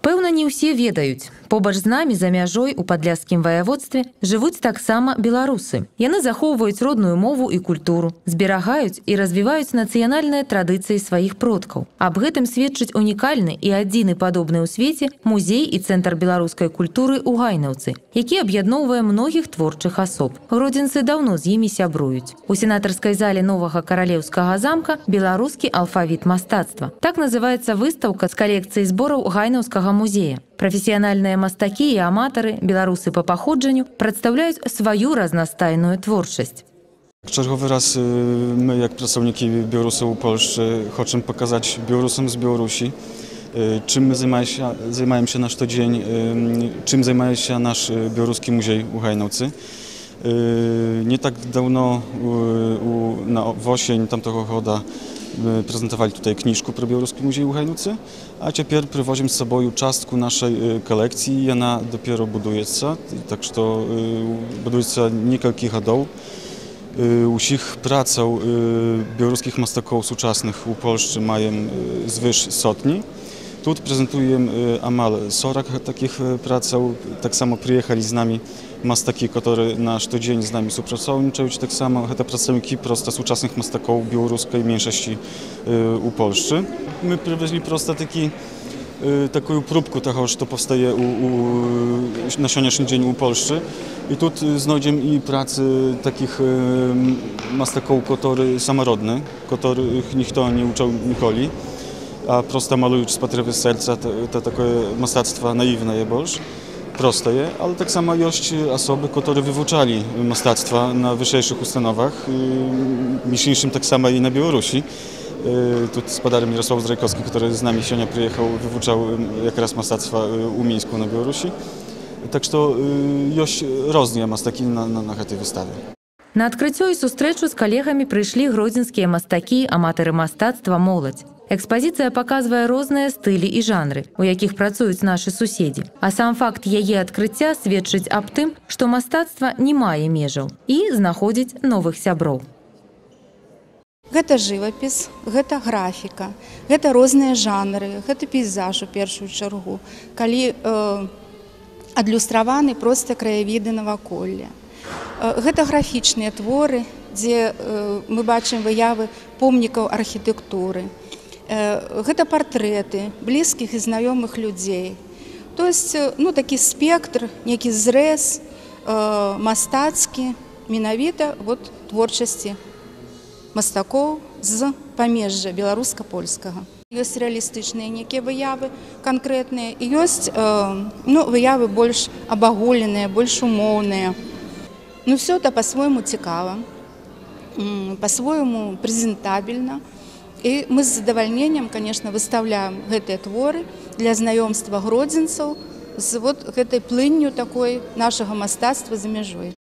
Пэўна, не ўсе ведаюць. Побач з намі за мяжой у падляшскім ваяводстве жывуць таксама беларусы. Яны захоўваюць родную мову і культуру, зберагаюць і развіваюць нацыянальныя традыцыі сваіх продкаў. Аб гэтым сведчыць унікальны і адзіны падобны ў свеце музей і цэнтр беларускай культуры ў Гайнаўцы, які аб'ядноўвае многіх творчых асоб. Гродзенцы даўно з імі сябруюць. У сенатарскай зале новага каралеўскага замка беларускі алфавіт мастацтва. Так называецца выстаўка з калекцыі збораў Гайнаўскага музея. Прафесіянальныя мастакі і аматары, беларусы па паходжанню, прадстаўляюць сваю разнастайную творчасць. Черговий раз ми, як представники білорусів у Польщі, хочемо показати білорусам з Білорусі, чим ми займаємося на щодень, чим займається наш білоруський музей у Гайнавці. Nie tak dawno, w осень tamtego roku, prezentowali tutaj kniżkę pro Białoruski Muzej u Gajnówce, a teraz przywozimy z sobą częstkę naszej kolekcji i ona dopiero buduje się, tak że buduje się kilka lat. Усіх працаў беларускіх мастакоў сучасных у Польшчы маем звыш сотні. Тут прэзентуем амаль 40 такіх працаў. Таксама прыехалі з намі мастакі, которые на штодзень з намі супрацоўнічаюць. Таксама гэта прадстаўнікі проста сучасных мастакоў беларускай меншасці у Польшчы. Мы прывезлі проста такую próbkę tego, co powstaje na dzisiejszy dzień u Polski. I tu znajdziemy i prace takich mastaków, które samorodne, których nikt nie uczył nigdy, a prosto malują z potrzeby serca, to takie mastactwo naiwne jest больше, proste jest, ale tak samo jest osoby, które wywuczali mastactwa na wyższych ustanowach, między tak samo i na Białorusi. Tu gospodarz Mirosław Zrajkowski, który z nami dzisiaj przyjechał, wywuczał jak raz mastactwa u Mińsku na Białorusi. Tak że jest różne mastaki na tej wystawie. На адкрыццё і сустрэчу з калегамі прыйшлі гродзенскія мастакі, аматары мастацтва, моладзь. Экспазіцыя паказвае розныя стылі і жанры, у якіх працуюць нашы суседзі. А сам факт яе адкрыцця сведчыць аб тым, што мастацтва не мае межаў і знаходзіць новых сяброў. Гэта жывапіс, гэта графіка, гэта розныя жанры, гэта пейзаж у першую чаргу, калі адлюстраваны проста краявіды наваколля. Гэта графічныя творы, дзе мы бачым выявы помнікаў архітэктуры. Гэта партрэты блізкіх і знаёмых людзей. То есть, такі спектр, нейкі зрэз мастацкі, менавіта творчасці мастакоў з памежжа беларуска-польскага. Ёсць рэалістычныя нейкія выявы канкрэтныя і ёсць выявы больш абагуленыя, больш умоўныя. Все это по-свойму цікава, по-свойму прэзентабельна. І мы з задавальненнем, конечно, выставляем гэтыя творы для знаёмства гродзенцаў з гэтай плынню такой нашага мастацтва за мяжой.